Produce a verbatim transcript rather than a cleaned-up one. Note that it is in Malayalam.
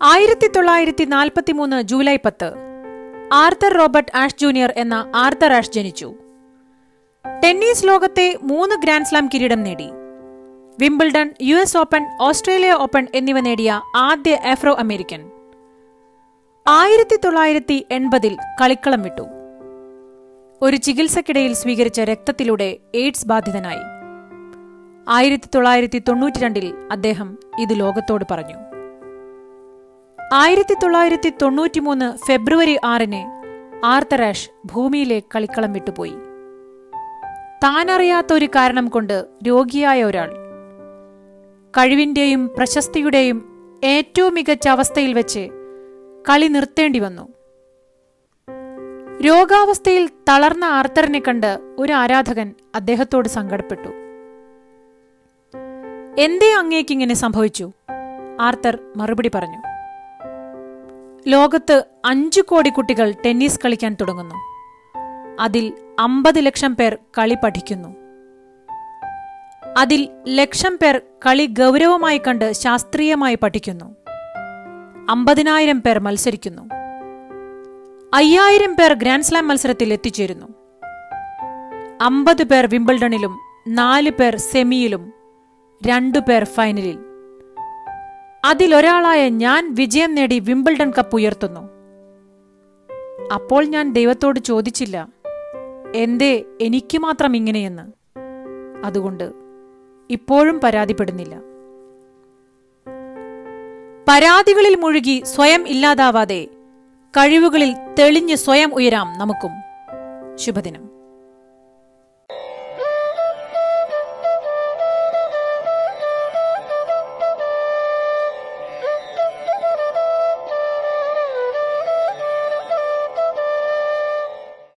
ആയിരത്തി തൊള്ളായിരത്തി നാൽപ്പത്തി മൂന്ന് ജൂലൈ പത്ത് ആർതർ റോബർട്ട് ആഷ് ജൂനിയർ എന്ന ആർതർ ആഷ് ജനിച്ചു. ടെന്നീസ് ലോകത്തെ മൂന്ന് ഗ്രാൻഡ് സ്ലാം കിരീടം നേടി. Wimbledon, U S Open, Australia Open എന്നിവ നേടിയ ആദ്യ ആഫ്രോ അമേരിക്കൻ. ആയിരത്തി തൊള്ളായിരത്തി എൺപതിൽ കളിക്കളം വിട്ടു. ഒരു ചികിത്സക്കിടയിൽ സ്വീകരിച്ച രക്തത്തിലൂടെ എയ്ഡ്സ് ബാധിതനായി. ആയിരത്തി തൊള്ളായിരത്തി തൊണ്ണൂറ്റി രണ്ടിൽ അദ്ദേഹം ഇത് ലോകത്തോട് പറഞ്ഞു. ആയിരത്തി തൊള്ളായിരത്തി തൊണ്ണൂറ്റിമൂന്ന് ഫെബ്രുവരി ആറിന് ആർതർ ആഷ് ഭൂമിയിലെ കളിക്കളം വിട്ടുപോയി. താനറിയാത്ത ഒരു കാരണം കൊണ്ട് രോഗിയായ ഒരാൾ കഴിവിന്റെയും പ്രശസ്തിയുടെയും ഏറ്റവും മികച്ച അവസ്ഥയിൽ വെച്ച് കളി നിർത്തേണ്ടി വന്നു. രോഗാവസ്ഥയിൽ തളർന്ന ആർതറിനെ കണ്ട് ഒരു ആരാധകൻ അദ്ദേഹത്തോട് സങ്കടപ്പെട്ടു. എന്തേ അങ്ങേക്കിങ്ങനെ സംഭവിച്ചു? ആർതർ മറുപടി പറഞ്ഞു. ലോകത്ത് അഞ്ചു കോടി കുട്ടികൾ ടെന്നീസ് കളിക്കാൻ തുടങ്ങുന്നു. അതിൽ അമ്പത് ലക്ഷം പേർ കളി പഠിക്കുന്നു. അതിൽ ലക്ഷം പേർ കളി ഗൗരവമായി കണ്ട് ശാസ്ത്രീയമായി പഠിക്കുന്നു. അമ്പതിനായിരം പേർ മത്സരിക്കുന്നു. അയ്യായിരം പേർ ഗ്രാൻഡ് സ്ലാം മത്സരത്തിൽ എത്തിച്ചേരുന്നു. അമ്പത് പേർ വിംബിൾഡണിലും നാല് പേർ സെമിയിലും രണ്ടു പേർ ഫൈനലിൽ. അതിലൊരാളായ ഞാൻ വിജയം നേടി വിംബിൾഡൺ കപ്പ് ഉയർത്തുന്നു. അപ്പോൾ ഞാൻ ദൈവത്തോട് ചോദിച്ചില്ല, എന്തേ എനിക്ക് മാത്രം ഇങ്ങനെയെന്ന്. അതുകൊണ്ട് ഇപ്പോഴും പരാതിപ്പെടുന്നില്ല. പരാതികളിൽ മുഴുകി സ്വയം ഇല്ലാതാവാതെ കഴിവുകളിൽ തെളിഞ്ഞ് സ്വയം ഉയരാം നമുക്കും. ശുഭദിനം.